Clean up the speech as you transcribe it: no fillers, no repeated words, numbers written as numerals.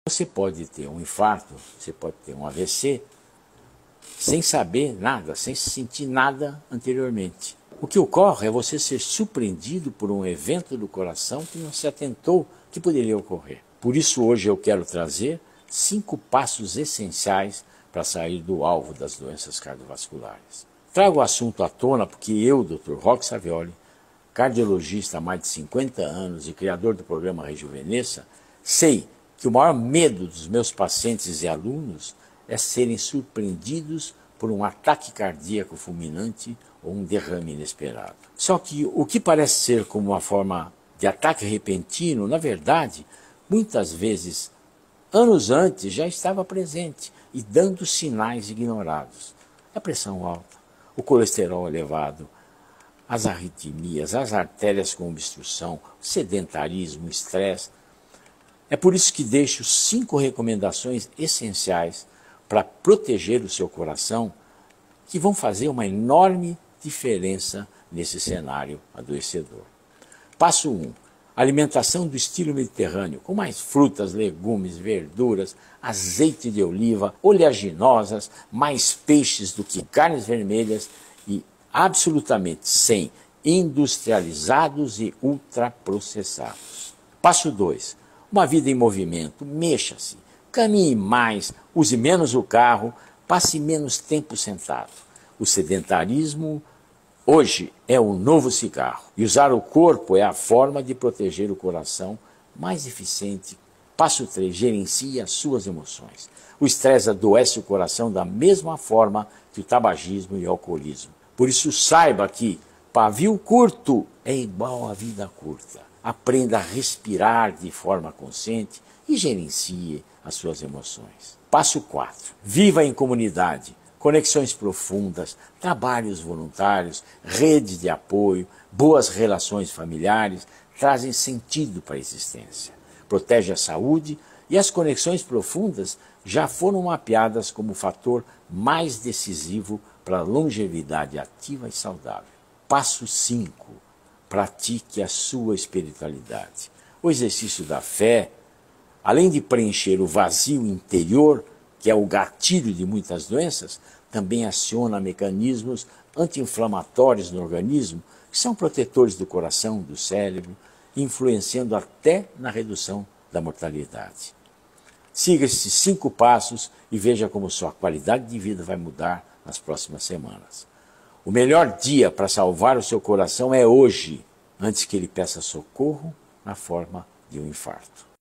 Você pode ter um infarto, você pode ter um AVC, sem saber nada, sem sentir nada anteriormente. O que ocorre é você ser surpreendido por um evento do coração que não se atentou que poderia ocorrer. Por isso hoje eu quero trazer 5 passos essenciais para sair do alvo das doenças cardiovasculares. Trago o assunto à tona porque eu, Dr. Roque Savioli, cardiologista há mais de 50 anos e criador do programa Rejuvenesça, sei que o maior medo dos meus pacientes e alunos é serem surpreendidos por um ataque cardíaco fulminante ou um derrame inesperado. Só que o que parece ser como uma forma de ataque repentino, na verdade, muitas vezes, anos antes, já estava presente e dando sinais ignorados. A pressão alta, o colesterol elevado, as arritmias, as artérias com obstrução, o sedentarismo, o estresse. É por isso que deixo 5 recomendações essenciais para proteger o seu coração, que vão fazer uma enorme diferença nesse cenário adoecedor. Passo 1. Alimentação do estilo mediterrâneo, com mais frutas, legumes, verduras, azeite de oliva, oleaginosas, mais peixes do que carnes vermelhas e absolutamente sem industrializados e ultraprocessados. Passo 2. Uma vida em movimento, mexa-se, caminhe mais, use menos o carro, passe menos tempo sentado. O sedentarismo hoje é o novo cigarro e usar o corpo é a forma de proteger o coração mais eficiente. Passo 3, gerencie as suas emoções. O estresse adoece o coração da mesma forma que o tabagismo e o alcoolismo. Por isso saiba que pavio curto é igual a vida curta. Aprenda a respirar de forma consciente e gerencie as suas emoções. Passo 4. Viva em comunidade. Conexões profundas, trabalhos voluntários, redes de apoio, boas relações familiares trazem sentido para a existência. Protege a saúde e as conexões profundas já foram mapeadas como o fator mais decisivo para a longevidade ativa e saudável. Passo 5. Pratique a sua espiritualidade. O exercício da fé, além de preencher o vazio interior, que é o gatilho de muitas doenças, também aciona mecanismos anti-inflamatórios no organismo, que são protetores do coração, do cérebro, influenciando até na redução da mortalidade. Siga esses 5 passos e veja como sua qualidade de vida vai mudar nas próximas semanas. O melhor dia para salvar o seu coração é hoje, antes que ele peça socorro na forma de um infarto.